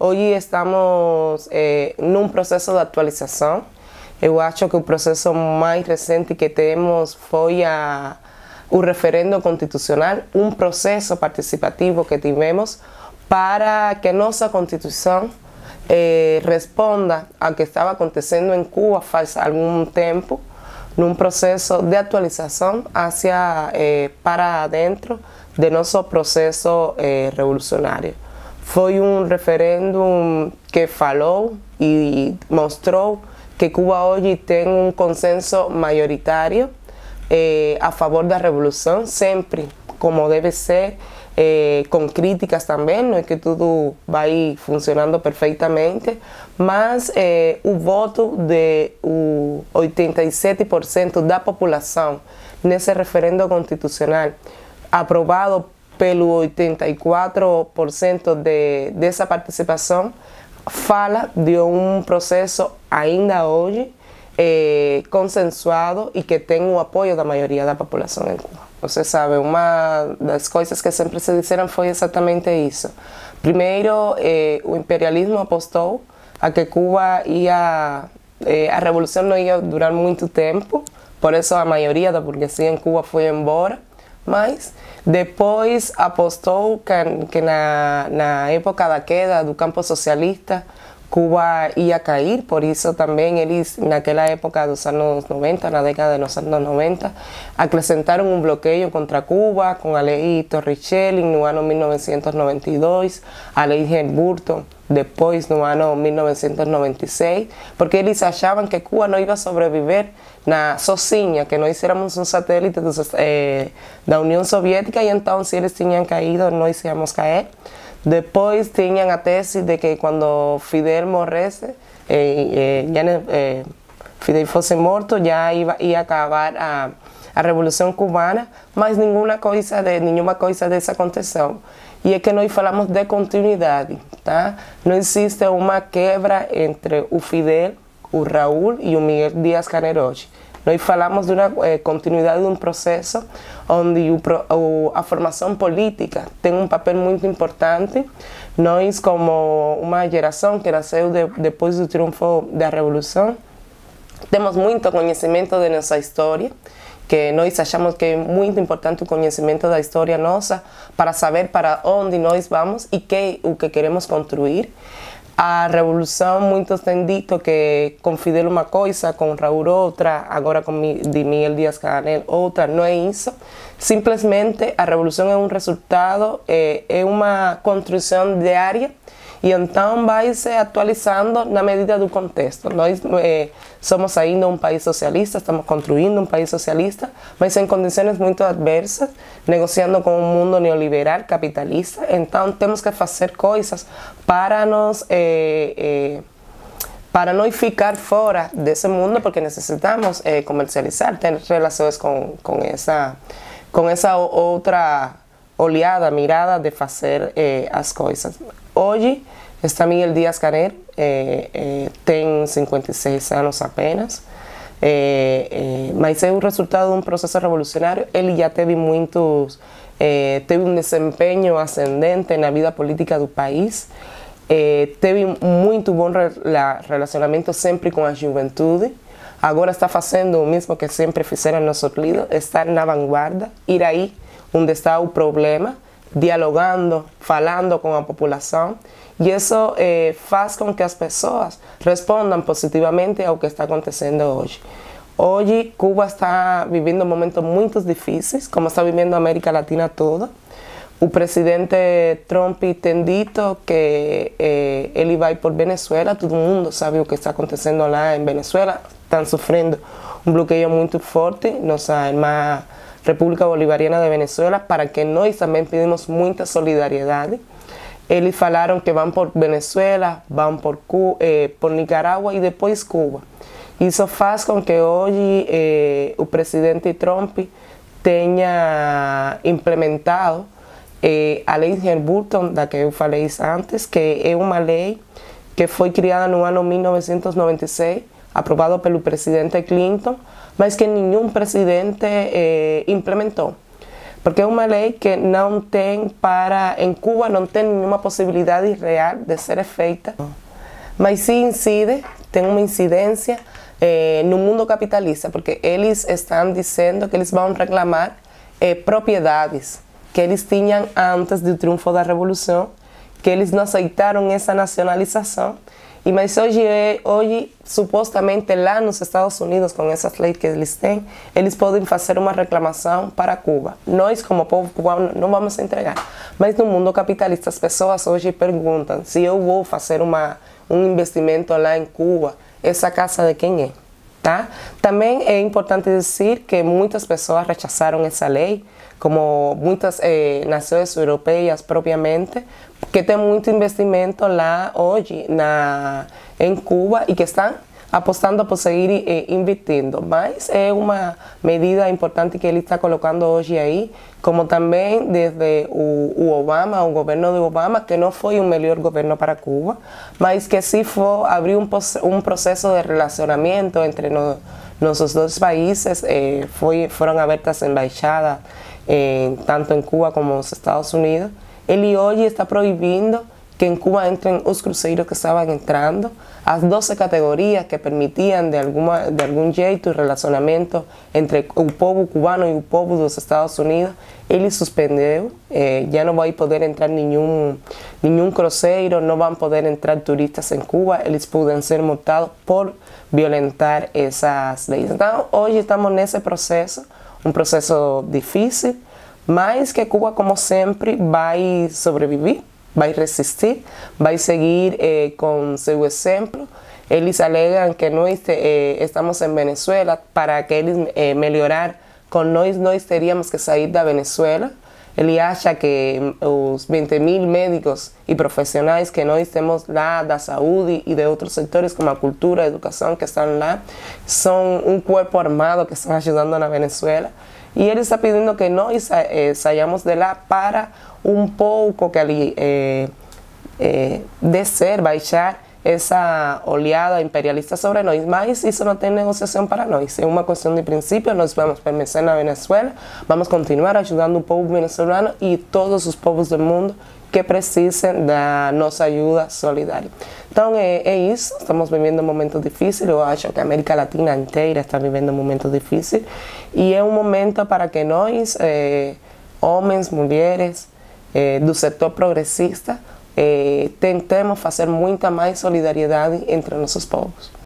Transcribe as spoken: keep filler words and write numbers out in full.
hoje estamos eh, num processo de atualização. Eu acho que o processo mais recente que temos foi a, o referendo constitucional, um processo participativo que tivemos para que nossa Constituição eh, responda ao que estava acontecendo em Cuba faz algum tempo, num processo de atualização hacia, eh, para dentro de nosso processo eh, revolucionário. Foi um referendo que falou e mostrou que Cuba hoje tem um consenso maioritário eh, a favor da revolução, sempre como deve ser, eh, com críticas também, não é que tudo vai funcionando perfeitamente, mas eh, o voto de o oitenta e sete por cento da população nesse referendo constitucional, aprovado pelo oitenta e quatro por cento de, dessa participação, fala de um processo ainda hoje eh, consensuado e que tem o apoio da maioria da população em Cuba. Você sabe, uma das coisas que sempre se disseram foi exatamente isso. Primeiro, eh, o imperialismo apostou a que Cuba ia, eh, a revolução não ia durar muito tempo, por isso a maioria da burguesia em Cuba foi embora, mas depois apostou que, que na, na época da queda do campo socialista, Cuba ia cair, por isso também eles, naquela época dos anos noventa, na década dos anos noventa, acrescentaram um bloqueio contra Cuba com a lei Torricelli no ano mil novecentos e noventa e dois, a lei Helmut depois no ano mil novecentos e noventa e seis, porque eles achavam que Cuba não ia sobreviver na sozinha, que nós éramos um satélite dos, eh, da União Soviética e então se eles tinham caído, nós íamos cair. Depois tinham a tese de que quando Fidel morresse, eh, eh, já, eh, Fidel fosse morto, já ia, ia acabar a, a Revolução Cubana, mas nenhuma coisa, de, nenhuma coisa dessa aconteceu. E é que nós falamos de continuidade, tá? Não existe uma quebra entre o Fidel, o Raúl e o Miguel Díaz-Canel hoje. Nós falamos de uma eh, continuidade de um processo onde o, o, a formação política tem um papel muito importante. Nós, como uma geração que nasceu de, depois do triunfo da Revolução, temos muito conhecimento de nossa história, que nós achamos que é muito importante o conhecimento da história nossa para saber para onde nós vamos e que, o que queremos construir. A revolução, muitos têm dito que com Fidel uma coisa, com Raúl outra, agora com Miguel Díaz-Canel outra, não é isso. Simplesmente a revolução é um resultado, é, é uma construção diária e então vai se atualizando na medida do contexto. Nós é, somos ainda um país socialista, estamos construindo um país socialista, mas em condições muito adversas, negociando com um mundo neoliberal, capitalista, então temos que fazer coisas para nos é, é, para não ficar fora desse mundo, porque necessitamos é, comercializar, ter relações com, com, essa, com essa outra olhada, mirada de fazer é, as coisas. Hoje está Miguel Díaz-Canel, é, é, tem cinquenta e seis anos apenas, é, é, mas é o resultado de um processo revolucionário. Ele já teve muitos, é, teve um desempenho ascendente na vida política do país, é, teve muito bom relacionamento sempre com a juventude. Agora está fazendo o mesmo que sempre fizeram nossos líderes, estar na vanguarda, ir aí onde está o problema, dialogando, falando com a população, e isso eh, faz com que as pessoas respondam positivamente ao que está acontecendo hoje. Hoje, Cuba está vivendo momentos muito difíceis, como está vivendo a América Latina toda. O presidente Trump tem dito que eh, ele vai por Venezuela, todo mundo sabe o que está acontecendo lá em Venezuela, estão sofrendo um bloqueio muito forte, nossa irmã República Bolivariana de Venezuela, para que nós também pedimos muita solidariedade. Eles falaram que vão por Venezuela, vão por, Cuba, eh, por Nicarágua e depois Cuba. Isso faz com que hoje eh, o presidente Trump tenha implementado eh, a lei Helmut, da que eu falei antes, que é uma lei que foi criada no ano mil novecentos e noventa e seis, aprovada pelo presidente Clinton, mas que nenhum presidente eh, implementou. porque é uma lei que não tem para, em Cuba não tem nenhuma possibilidade real de ser feita, mas sim incide, tem uma incidência eh, no mundo capitalista, porque eles estão dizendo que eles vão reclamar eh, propriedades que eles tinham antes do triunfo da Revolução, que eles não aceitaram essa nacionalização. E mas hoje, hoje, supostamente lá nos Estados Unidos, com essas leis que eles têm, eles podem fazer uma reclamação para Cuba. Nós, como povo cubano, não vamos entregar. Mas no mundo capitalista, as pessoas hoje perguntam se eu vou fazer uma, um investimento lá em Cuba, essa casa de quem é? Tá? Também é importante dizer que muitas pessoas rechazaram essa lei, como muitas eh, nações europeias propriamente, que tem muito investimento lá hoje na, em Cuba e que estão apostando por seguir eh, investindo. Mas é uma medida importante que ele está colocando hoje aí, como também desde o, o Obama, o governo de Obama, que não foi o melhor governo para Cuba, mas que sim foi abrir um, um processo de relacionamento entre no, nossos dois países, eh, foi, foram abertas embaixadas, eh, tanto em Cuba como nos Estados Unidos. Ele hoje está proibindo que em Cuba entrem os cruzeiros que estavam entrando, as doze categorias que permitiam de, alguma, de algum jeito o relacionamento entre o povo cubano e o povo dos Estados Unidos, ele suspendeu, eh, já não vai poder entrar nenhum, nenhum cruzeiro, não vão poder entrar turistas em Cuba, eles podem ser multados por violentar essas leis. Então, hoje estamos nesse processo, um processo difícil, mas que Cuba, como sempre, vai sobreviver, vai resistir, vai seguir eh, com seu exemplo. Eles alegam que nós eh, estamos em Venezuela, para que eles eh, melhorar com nós, nós teríamos que sair da Venezuela. Ele acha que os vinte mil médicos e profissionais que nós temos lá da saúde e de outros setores como a cultura, a educação que estão lá, são um corpo armado que estão ajudando na Venezuela. E ele está pedindo que nós eh, saiamos de lá para um pouco que ali eh, eh, descer, baixar essa oleada imperialista sobre nós, mas isso não tem negociação para nós, é uma questão de princípio. Nós vamos permanecer na Venezuela, vamos continuar ajudando o povo venezuelano e todos os povos do mundo que precisem da nossa ajuda solidária. Então é, é isso, estamos vivendo um momento difícil, eu acho que a América Latina inteira está vivendo um momento difícil e é um momento para que nós, eh, homens, mulheres, eh, do setor progressista, Eh, tentemos fazer muita mais solidariedade entre nossos povos.